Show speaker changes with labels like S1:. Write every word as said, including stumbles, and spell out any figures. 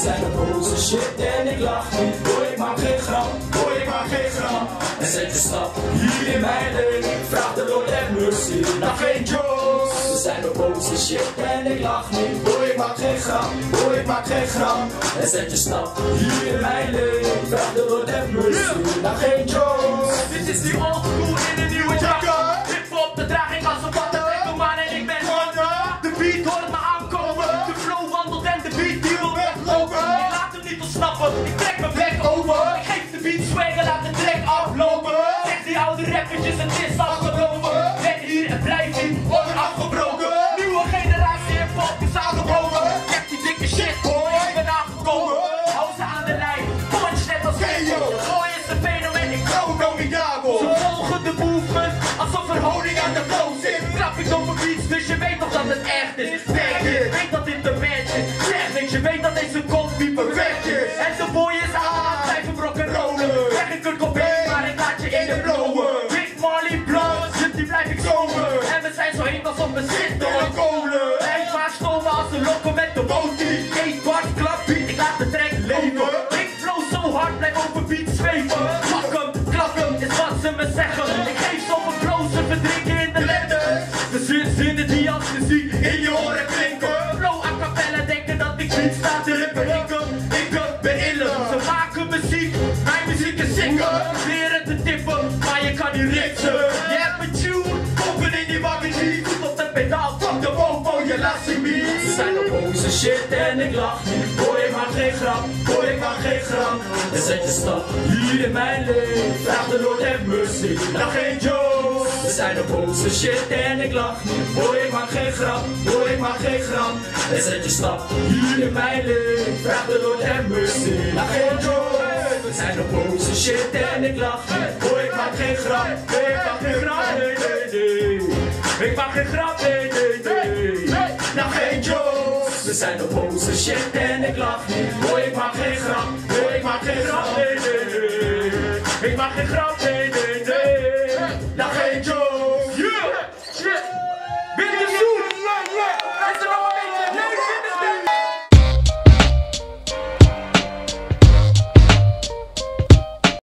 S1: zijn de boze shit en ik lach niet. Boy, ik maak geen grap, boy, ik maak geen grap. En zet je stap hier in mijn leven. Vraag de Lord have mercy, naar geen jokes. We zijn de boze shit en ik lach niet. Boy, ik maak geen grap, boy, ik maak geen grap. En zet je stap hier in mijn leven. Vraag de Lord have mercy, naar geen jokes.
S2: Dit is die old school in een nieuwe jakker. Hip-hop, de draag ik als een watten. Ik man en ik ben mannen. De beat hoort me aankomen. De flow wandelt en de beat die wil weglopen. Ik laat hem niet ontsnappen, ik trek mijn bek over. Ik geef de beat swag en laat de track aflopen. Zeg die oude rappertjes, het is afgelopen. Ben hier en blijf hier, wordt afgebroken. Nieuwe generatie hip-hop is aangebroken. Check die dikke shit hoor, ik ben aangekomen. Hou ze aan de lijn, punch net als Keio. Gooi is een fenomeen, ik trouw formidabel. Ze volgen de movement, alsof er honing aan de flow zit. Trap ik op een beats, dus je weet toch dat het echt is. Denk je, weet dat dit de match is. Zeg niks, je weet dat deze kop niet perfect is. En de boy is aan, blijf hem rock'n'rollen. Zeg ik Kurt Cobain, maar ik laat je in de blowen. Big Marley Blunt, die blijf ik zomer. En we zijn zo heet als op een zit door de kolen. En maar stomen als ze lokken met de botie. Eet bars, klap beat, ik laat de track leven. Ik flow zo hard, blijf op een beat zweven. Pak hem, klap hem, is wat ze me zeggen. Ik geef ze op een flow, ze verdrinken in de letters. De zinnen die als muziek in je oren klinken. Flow a cappella, denken dat ik niet sta te rippen. Ik hem, ik hem, ben illen. Ze maken muziek, mijn muziek is sicker. Proberen te tippen, maar je kan niet ritsen. Je hebt een tune, koppen in die magazine. Goed op de pedaal, fuck de popo, je laat zien me.
S1: Ze zijn op boze shit en ik lach niet. Boy, ik maak geen grap, boy, ik maak geen grap. En zet je stap hier in mijn leven. Vraag de Lord have mercy, naar geen jokes. We zijn op boze shit en ik lach niet. Boy, ik maak geen grap, boy, ik maak geen grap. En zet je stap hier in mijn leven. Vraag de Lord have mercy, naar geen jokes. We zijn op boze shit en ik lach niet. Boy, ik maak geen grap, boy, ik maak geen grap. Nee, nee, nee. Ik maak geen grap, nee, nee, nee. Nou geen jokes. We zijn op boze shit en ik lach niet. Boy, ik maak geen grap, boy, ik maak geen grap. Nee, nee, nee. Ik maak geen grap.